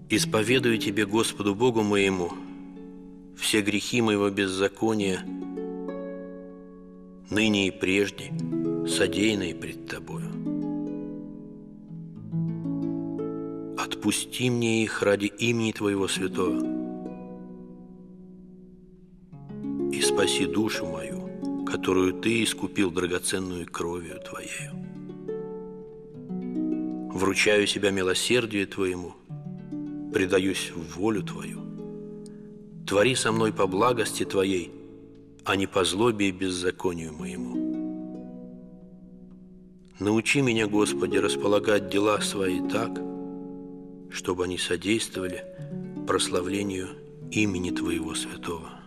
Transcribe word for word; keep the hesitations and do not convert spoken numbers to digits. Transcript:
Исповедую Тебе, Господу Богу моему, все грехи моего беззакония, ныне и прежде, содеянные пред Тобою. Отпусти мне их ради имени Твоего святого и спаси душу мою, которую Ты искупил драгоценную кровью Твоею. Вручаю себя милосердию Твоему, предаюсь в волю Твою. Твори со мной по благости Твоей, а не по злобе и беззаконию моему. Научи меня, Господи, располагать дела свои так, чтобы они содействовали прославлению имени Твоего святого.